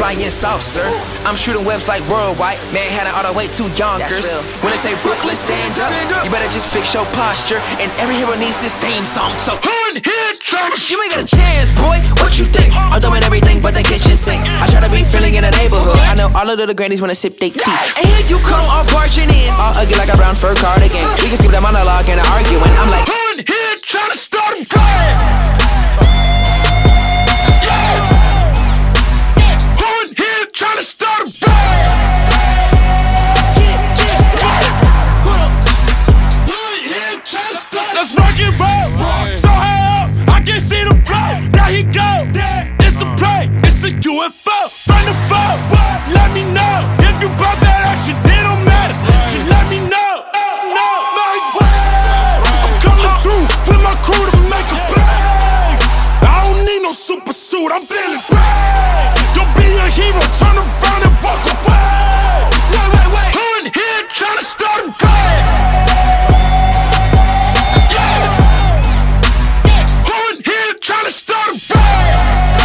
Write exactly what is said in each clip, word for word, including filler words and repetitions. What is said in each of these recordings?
flying soft, sir. I'm shooting webs like worldwide. Manhattan all the way to Yonkers. When they say Brooklyn, stand up, you better just fix your posture. And every hero needs his theme song. So Hood hit church. you ain't got a chance, boy. What you think? I'm doing everything but the kitchen sink. I try to be feeling in the neighborhood. I know all of the little grannies wanna sip they tea. And here you come, all barging in, all ugly like a brown fur cardigan. We can skip the monologue and the arguing. I'm like, Hood hit trying to start a riot. Hood hit trying to start a riot. Hood hit trying to start. Let's rock and roll. So high up, I can see the flow. There he go. It's a play. It's a U F O. From the phone. Let me know if you brought that action. It don't matter. Just let me know. No, my way. I'm coming through with my crew to make a play. I don't need no super suit. I'm feeling brave. Don't be a hero. Turn around and walk away. Wait, wait, wait. Hood here trying to start a riot. Hood here trying to start a riot.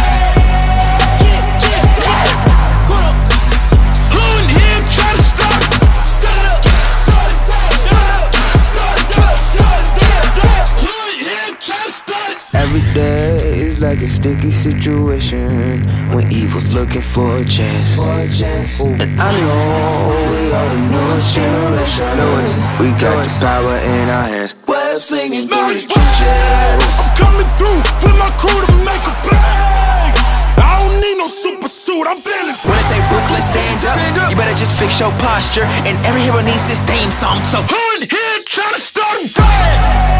Every day is like a sticky situation when evil's looking for a chance. And I know we are the newest generation. We got the power in our hands. We're slinging through the trenches. I'm coming through with my crew to make a play. I don't need no super suit. I'm feeling. when they say Brooklyn, stand up, you better just fix your posture. And every hero needs his theme song. So Hood here trying to start a riot.